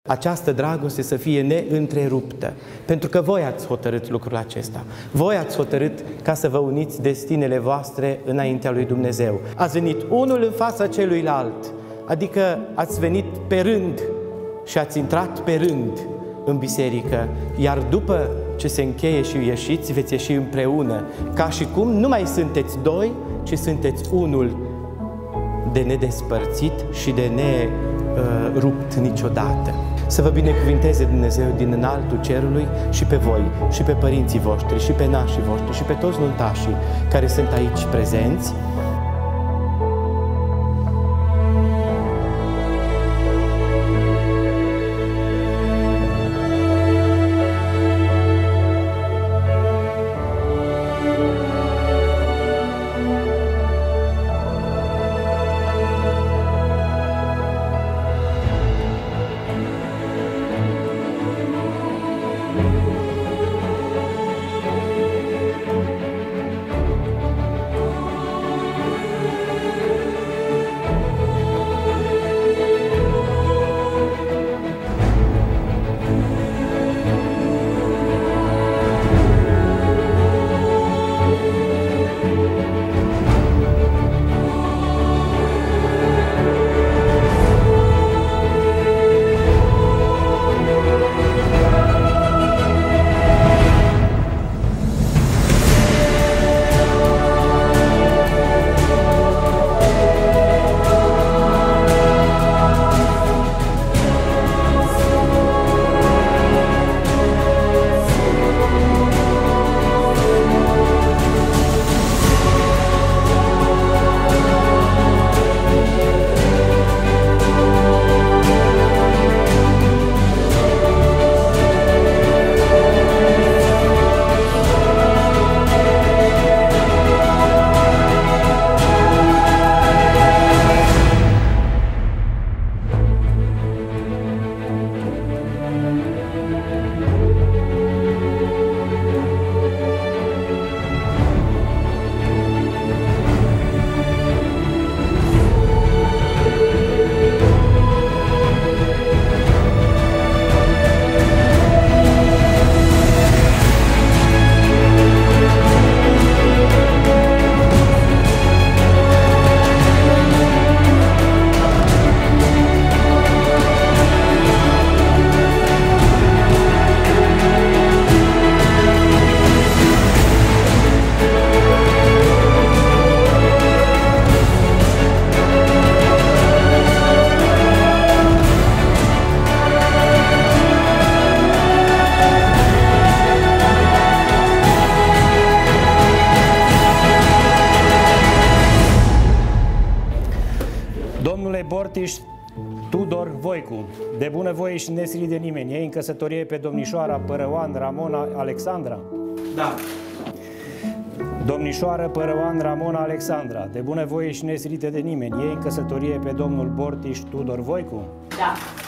Această dragoste să fie neîntreruptă, pentru că voi ați hotărât lucrul acesta. Voi ați hotărât ca să vă uniți destinele voastre înaintea lui Dumnezeu. Ați venit unul în fața celuilalt, adică ați venit pe rând și ați intrat pe rând în biserică, iar după ce se încheie și ieșiți, veți ieși împreună, ca și cum nu mai sunteți doi, ci sunteți unul, de nedespărțit și de nerupt niciodată. Să vă binecuvinteze Dumnezeu din înaltul cerului și pe voi, și pe părinții voștri, și pe nașii voștri, și pe toți nuntașii care sunt aici prezenți. Domnule Bortiș Tudor Voicu, de bunăvoie și nesilit de nimeni, iei în căsătorie pe domnișoara Părăoan Ramona Alexandra? Da. Domnișoară Părăoan Ramona Alexandra, de bunăvoie și nesilită de nimeni, iei în căsătorie pe domnul Bortiș Tudor Voicu? Da.